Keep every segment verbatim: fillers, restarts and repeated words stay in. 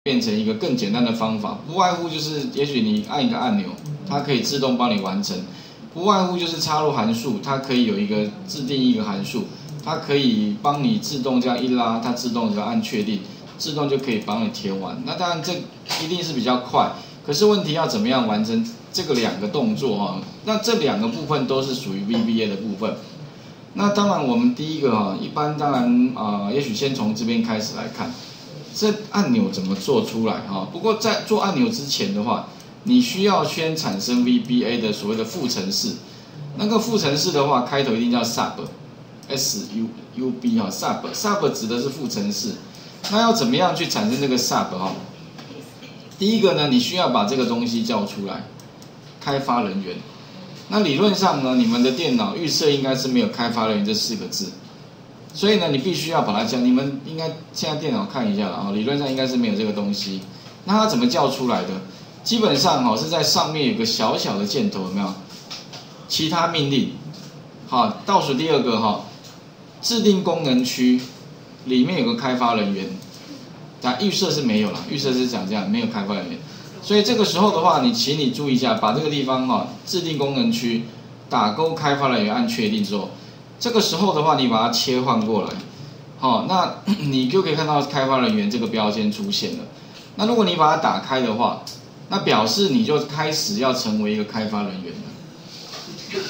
变成一个更简单的方法，不外乎就是也许你按一个按钮，它可以自动帮你完成；不外乎就是插入函数，它可以有一个自定义一个函数，它可以帮你自动这样一拉，它自动只要按确定，自动就可以帮你填完。那当然这一定是比较快，可是问题要怎么样完成这个两个动作哈？那这两个部分都是属于 V B A 的部分。那当然我们第一个哈，一般当然啊、呃，也许先从这边开始来看。这按钮怎么做出来哈？不过在做按钮之前的话，你需要先产生 V B A 的所谓的副程式。那个副程式的话，开头一定叫 sub，S U U B 哈 ，sub，sub 指的是副程式。那要怎么样去产生这个 sub 哈？第一个呢，你需要把这个东西叫出来，开发人员。那理论上呢，你们的电脑预设应该是没有开发人员这四个字。所以呢，你必须要把它叫，你们应该现在电脑看一下了啊，理论上应该是没有这个东西。那它怎么叫出来的？基本上哈是在上面有个小小的箭头，有没有？其他命令，好，倒数第二个哈，制定功能区里面有个开发人员，但预设是没有了，预设是讲这样，没有开发人员。所以这个时候的话，你请你注意一下，把这个地方哈制定功能区打勾开发人员按确定之后。这个时候的话，你把它切换过来，好、哦，那你就可以看到开发人员这个标签出现了。那如果你把它打开的话，那表示你就开始要成为一个开发人员了。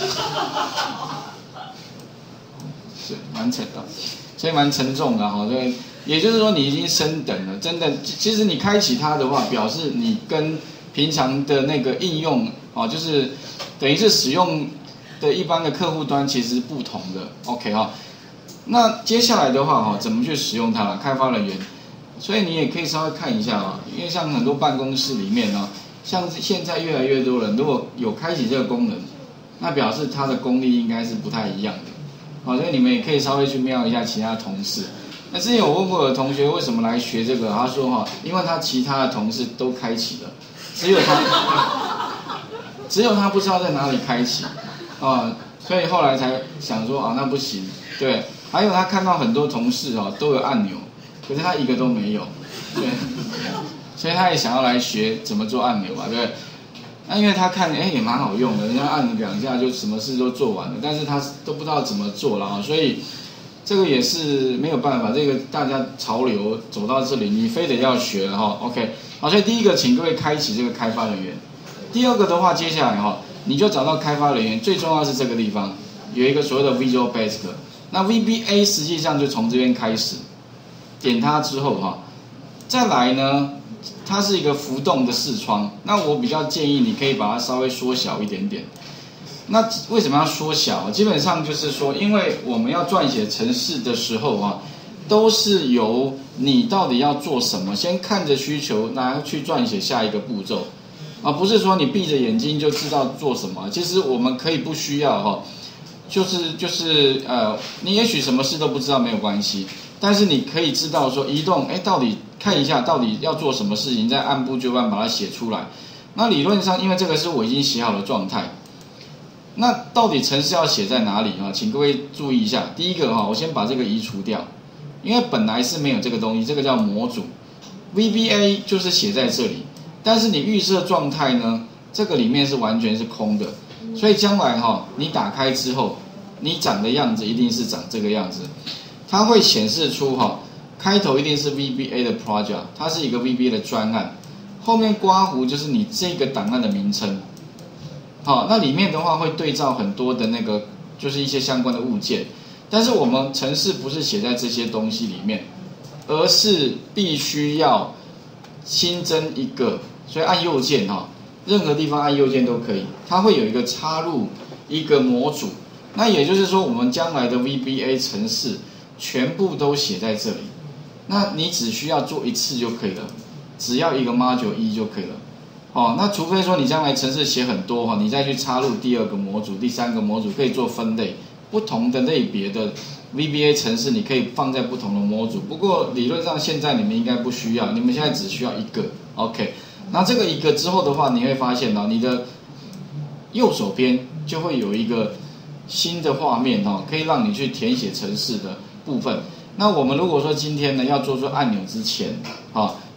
是蛮沉的，所以蛮沉重的哈。对，也就是说你已经升等了，真的。其实你开启它的话，表示你跟平常的那个应用哦，就是等于是使用。的一般的客户端其实是不同的 ，OK 哈。那接下来的话哈，怎么去使用它？开发人员，所以你也可以稍微看一下啊，因为像很多办公室里面呢，像现在越来越多人如果有开启这个功能，那表示它的功力应该是不太一样的，好，所以你们也可以稍微去瞄一下其他同事。那之前有问过我的同学为什么来学这个，他说哈，因为他其他的同事都开启了，只有他，只有他不知道在哪里开启。啊，所以后来才想说啊，那不行，对。还有他看到很多同事哦都有按钮，可是他一个都没有，对。所以他也想要来学怎么做按钮嘛，对不对？那因为他看哎也蛮好用的，人家按两下就什么事都做完了，但是他都不知道怎么做了啊，所以这个也是没有办法，这个大家潮流走到这里，你非得要学了哈 ，OK。好，所以第一个，请各位开启这个开发人员。第二个的话，接下来哈。你就找到开发人员，最重要是这个地方有一个所谓的 Visual Basic， 那 V B A 实际上就从这边开始，点它之后哈，再来呢，它是一个浮动的视窗，那我比较建议你可以把它稍微缩小一点点。那为什么要缩小？基本上就是说，因为我们要撰写程式的时候啊，都是由你到底要做什么，先看着需求，然后去撰写下一个步骤。啊，不是说你闭着眼睛就知道做什么，其实我们可以不需要哈，就是就是呃，你也许什么事都不知道没有关系，但是你可以知道说移动，哎，到底看一下到底要做什么事情，再按部就班把它写出来。那理论上，因为这个是我已经写好的状态，那到底程式要写在哪里啊？请各位注意一下，第一个哈，我先把这个移除掉，因为本来是没有这个东西，这个叫模组 ，V B A 就是写在这里。但是你预设状态呢，这个里面是完全是空的，所以将来哈、哦，你打开之后，你长的样子一定是长这个样子，它会显示出哈、哦，开头一定是 V B A 的 project， 它是一个 V B A 的专案，后面括弧就是你这个档案的名称，好，那里面的话会对照很多的那个就是一些相关的物件，但是我们程式不是写在这些东西里面，而是必须要新增一个。所以按右键哈，任何地方按右键都可以，它会有一个插入一个模组，那也就是说我们将来的 V B A 程式全部都写在这里，那你只需要做一次就可以了，只要一个 module 一就可以了。哦，那除非说你将来程式写很多哈，你再去插入第二个模组、第三个模组，可以做分类，不同的类别的 V B A 程式你可以放在不同的模组。不过理论上现在你们应该不需要，你们现在只需要一个 ，OK。那这个一个之后的话，你会发现哦，你的右手边就会有一个新的画面哦，可以让你去填写程式的部分。那我们如果说今天呢要做出按钮之前，啊，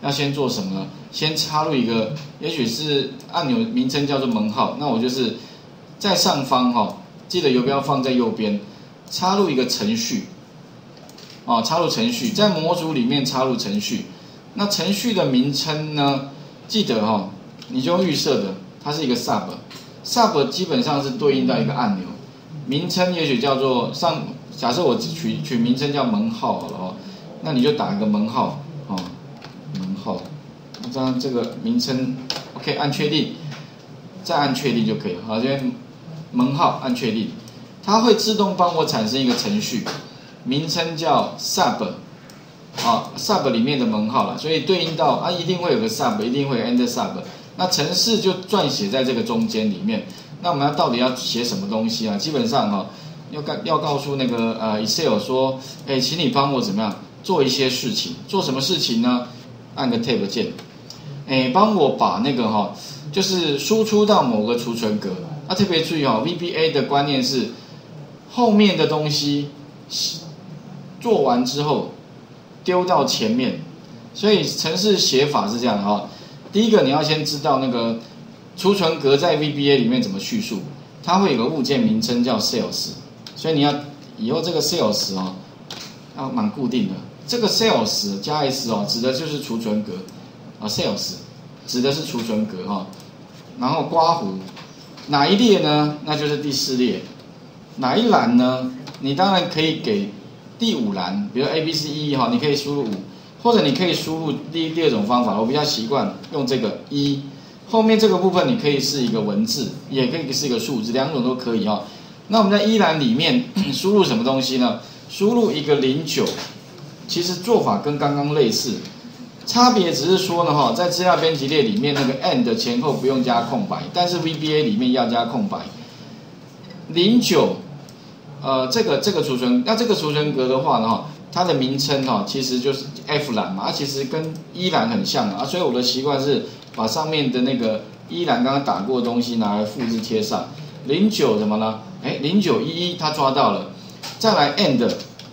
要先做什么呢？先插入一个，也许是按钮名称叫做门号，那我就是在上方哈、哦，记得游标放在右边，插入一个程序，哦，插入程序，在模组里面插入程序。那程序的名称呢？记得哈、哦，你就用预设的，它是一个 sub，sub 基本上是对应到一个按钮，名称也许叫做上，假设我取取名称叫门号好了哦，那你就打一个门号哦，门号，那这样这个名称 OK 按确定，再按确定就可以了。好，这边门号按确定，它会自动帮我产生一个程序，名称叫 sub。啊 ，sub 里面的门号了，所以对应到啊，一定会有个 sub， 一定会有 end sub。那程式就撰写在这个中间里面。那我们要到底要写什么东西啊？基本上哈、哦，要告要告诉那个呃 Excel 说，哎，请你帮我怎么样做一些事情？做什么事情呢？按个 Tab 键，哎，帮我把那个哈、哦，就是输出到某个储存格。啊，特别注意哈、哦、，V B A 的观念是后面的东西做完之后。丢到前面，所以程式写法是这样的哈。第一个你要先知道那个储存格在 V B A 里面怎么叙述，它会有个物件名称叫 sales， 所以你要以后这个 sales 哦要蛮固定的。这个 sales 加 s 哦指的就是储存格啊 ，sales 指的是储存格哈。然后刮胡哪一列呢？那就是第四列。哪一栏呢？你当然可以给。第五栏，比如 A B C E 哈，你可以输入五，或者你可以输入第第二种方法，我比较习惯用这个一，后面这个部分你可以是一个文字，也可以是一个数字，两种都可以哈。那我们在一栏里面输入什么东西呢？输入一个零九，其实做法跟刚刚类似，差别只是说呢哈，在资料编辑列里面那个 and 前后不用加空白，但是 V B A 里面要加空白，零九。呃，这个这个储存，那这个储存格的话呢，哈，它的名称哈，其实就是 F 栏嘛，它其实跟一栏很像啊，所以我的习惯是把上面的那个一栏刚刚打过的东西拿来复制贴上。零九怎么了？哎，零九一一它抓到了，再来 and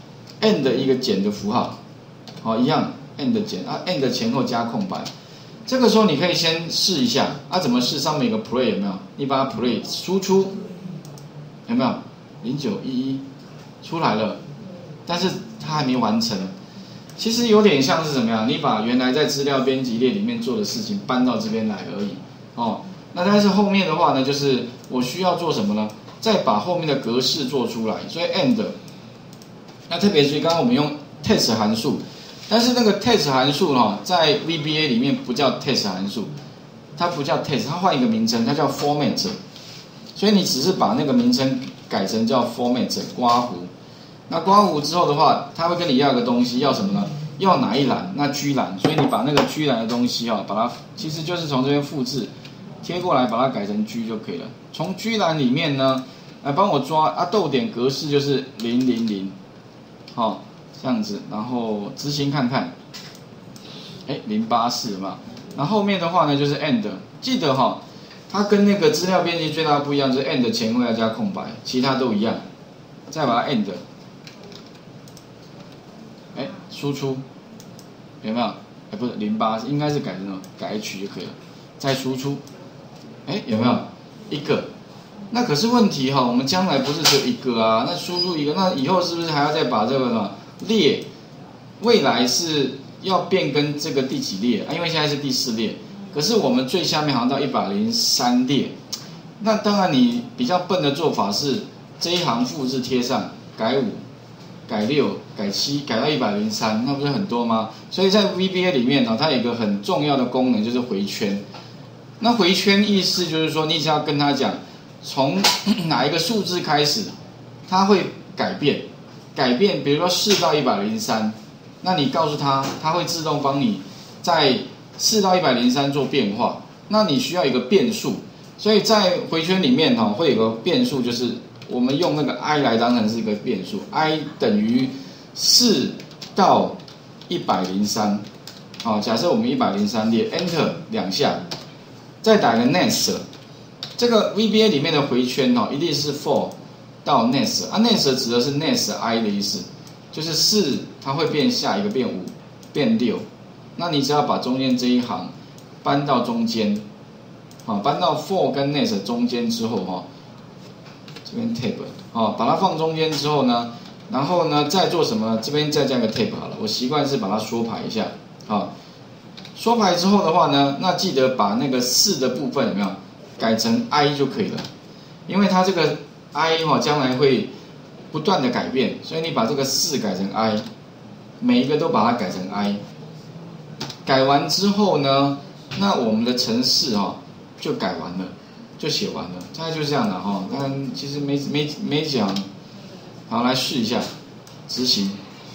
and 一个减的符号，好，一样 and 减啊 and 前后加空白。这个时候你可以先试一下啊，怎么试？上面有个 play 有没有？你把它 play 输出，有没有？零九一一出来了，但是它还没完成。其实有点像是怎么样？你把原来在资料编辑列里面做的事情搬到这边来而已哦。那但是后面的话呢，就是我需要做什么呢？再把后面的格式做出来。所以 and， 那特别是刚刚我们用 test 函数，但是那个 test 函数哈、哦，在 V B A 里面不叫 test 函数，它不叫 test， 它换一个名称，它叫 format。所以你只是把那个名称改成叫 format 刮胡，那刮胡之后的话，它会跟你要一个东西，要什么呢？要哪一栏？那 G 栏，所以你把那个 G 栏的东西哈、哦，把它其实就是从这边复制贴过来，把它改成 G 就可以了。从 G 栏里面呢，来帮我抓啊，逗点格式就是零零零，好，这样子，然后执行看看，哎，零八四嘛，然后后面的话呢就是 and， 记得哈、哦。它跟那个资料编辑最大的不一样，就是 and 前后要加空白，其他都一样。再把它 and， 哎，输出有没有？哎，不是零八，应该是改成什么？改 H 就可以了。再输出，哎，有没有一个？那可是问题哈，我们将来不是只有一个啊，那输入一个，那以后是不是还要再把这个什么列？未来是要变更这个第几列啊？因为现在是第四列。可是我们最下面好像到一百零三列，那当然你比较笨的做法是这一行复制贴上，改五、改六、改七，改到一百零三，那不是很多吗？所以在 V B A 里面呢，它有一个很重要的功能就是回圈。那回圈意思就是说，你只要跟他讲从哪一个数字开始，它会改变，改变，比如说四到一百零三，那你告诉他，它会自动帮你在四到一百零三做变化，那你需要一个变数，所以在回圈里面哈、哦、会有个变数，就是我们用那个 i 来当成是一个变数 ，i 等于四到一百零三，好，假设我们一百零三列 ，Enter 两下，再打个 next， 这个 V B A 里面的回圈哦，一定是 for 到 next， 啊 next 指的是 next i 的意思，就是四它会变下一个变五，变六。 那你只要把中间这一行搬到中间，啊，搬到 for 跟 next 中间之后哈，这边 tab 啊，把它放中间之后呢，然后呢再做什么？这边再加个 tab 好了，我习惯是把它缩排一下，啊，缩排之后的话呢，那记得把那个四的部分有没有改成 i 就可以了，因为它这个 i 哈将来会不断的改变，所以你把这个四改成 i， 每一个都把它改成 i。改完之后呢，那我们的程式哈就改完了，就写完了，大概就这样的哈。当然其实没没没讲，好来试一下，执行，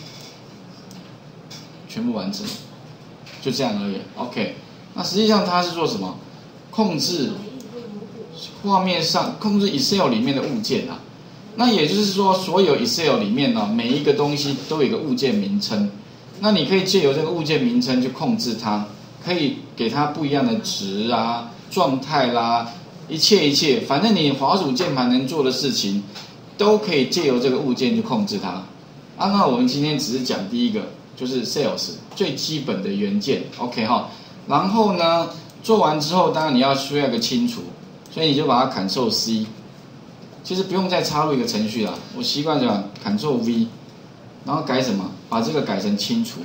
全部完成，就这样而已。OK， 那实际上它是做什么？控制画面上控制 Excel 里面的物件啊。那也就是说，所有 Excel 里面呢，每一个东西都有一个物件名称。那你可以借由这个物件名称去控制它，可以给它不一样的值啊、状态啦，一切一切，反正你滑鼠键盘能做的事情，都可以借由这个物件去控制它。啊，那我们今天只是讲第一个，就是 Sales 最基本的元件 ，OK 哈。然后呢，做完之后，当然你要需要一个清除，所以你就把它 Ctrl C， 其实不用再插入一个程序啦，我习惯讲 Ctrl V。然后改什么？把这个改成清除。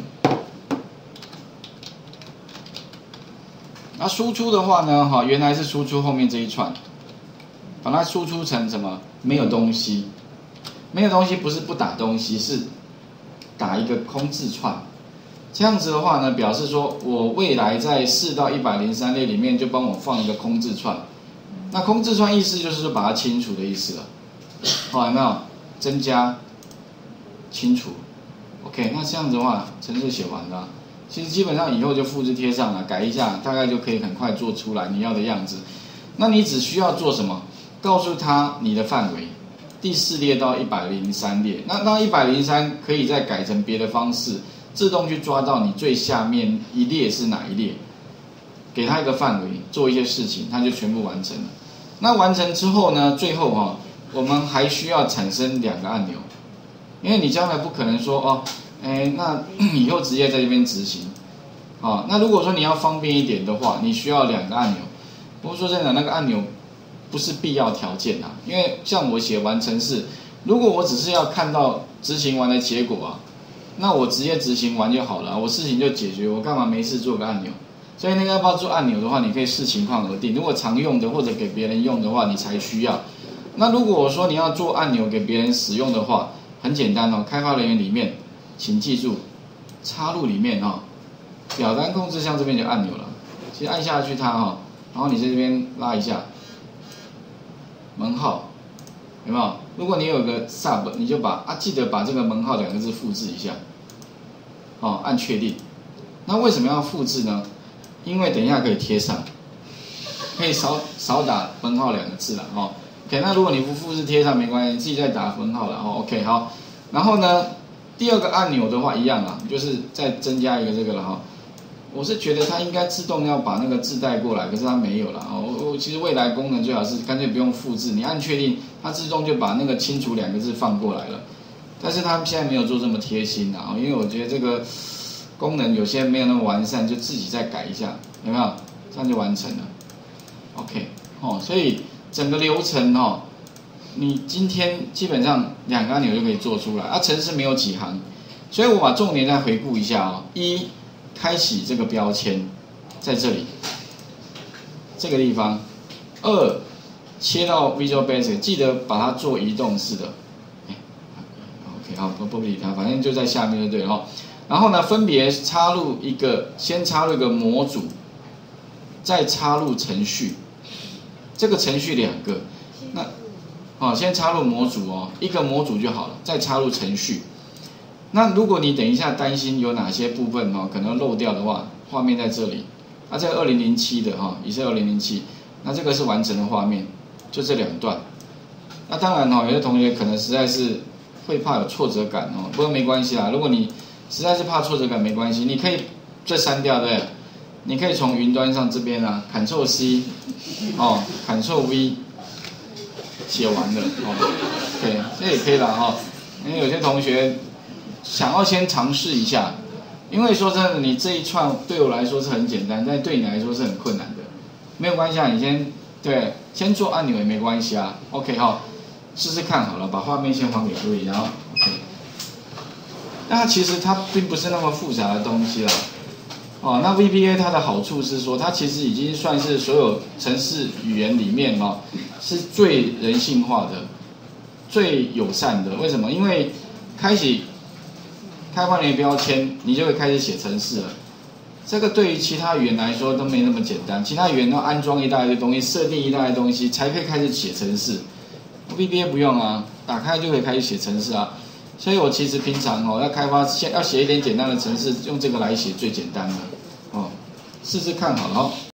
那输出的话呢，哈，原来是输出后面这一串，把它输出成什么？没有东西。没有东西不是不打东西，是打一个空字串。这样子的话呢，表示说我未来在四到一百零三列里面就帮我放一个空字串。那空字串意思就是说把它清除的意思了。好，有没有？增加。清除 ，OK， 那这样子的话，程式写完了，其实基本上以后就复制贴上了，改一下，大概就可以很快做出来你要的样子。那你只需要做什么？告诉他你的范围，第四列到一百零三列。那到一百零三可以再改成别的方式，自动去抓到你最下面一列是哪一列，给他一个范围，做一些事情，他就全部完成了。那完成之后呢，最后哈、哦，我们还需要产生两个按钮。因为你将来不可能说哦，哎，那以后直接在这边执行，啊、哦，那如果说你要方便一点的话，你需要两个按钮。不过说真的，那个按钮不是必要条件啊，因为像我写完程式，如果我只是要看到执行完的结果啊，那我直接执行完就好了，我事情就解决，我干嘛没事做个按钮？所以那个要不要做按钮的话，你可以视情况而定。如果常用的或者给别人用的话，你才需要。那如果我说你要做按钮给别人使用的话，很简单哦，开发人员里面，请记住，插入里面哦，表单控制项这边有按钮了，其实按下去它哈，然后你在这边拉一下，门号，有没有？如果你有个 sub， 你就把啊记得把这个门号两个字复制一下，哦，按确定。那为什么要复制呢？因为等一下可以贴上，可以少少打门号两个字了哦。OK， 那如果你不复制贴上没关系，你自己再打分号了哦。OK， 好，然后呢，第二个按钮的话一样啊，就是再增加一个这个了哈。我是觉得它应该自动要把那个字带过来，可是它没有了哦。我其实未来功能最好是干脆不用复制，你按确定，它自动就把那个清除两个字放过来了。但是它现在没有做这么贴心啊，因为我觉得这个功能有些没有那么完善，就自己再改一下，有没有？这样就完成了。OK， 哦，所以。整个流程哦，你今天基本上两个按钮就可以做出来。啊，程式没有几行，所以我把重点再回顾一下哦。一，开启这个标签，在这里，这个地方。二，切到 Visual Basic， 记得把它做移动式的。OK， 好，不不理它，反正就在下面就对了哦。然后呢，分别插入一个，先插入一个模组，再插入程序。这个程序两个，那好，先插入模组哦，一个模组就好了，再插入程序。那如果你等一下担心有哪些部分哦可能漏掉的话，画面在这里，啊，这个二零零七的哈，也是二零零七，那这个是完成的画面，就这两段。那当然哦，有些同学可能实在是会怕有挫折感哦，不过没关系啦，如果你实在是怕挫折感没关系，你可以这删掉，对不对？你可以从云端上这边啊 ，Ctrl C， 哦 ，Ctrl V， 写完了哦，对，这也可以了哈、哦。因为有些同学想要先尝试一下， 因为说真的，你这一串对我来说是很简单，但对你来说是很困难的。没有关系啊，你先对，先做按钮也没关系啊。OK 哈，试试看好了，把画面先还给各位，然后 OK。那其实它并不是那么复杂的东西啦。哦，那 V B A 它的好处是说，它其实已经算是所有程式语言里面哦，是最人性化的、最友善的。为什么？因为开启开放连标签，你就会开始写程式了。这个对于其他语言来说都没那么简单，其他语言要安装一大堆东西，设定一大堆东西，才可以开始写程式。V B A 不用啊，打开就可以开始写程式啊。所以我其实平常哦要开发，先要写一点简单的程式，用这个来写最简单的哦，试试看好了哦。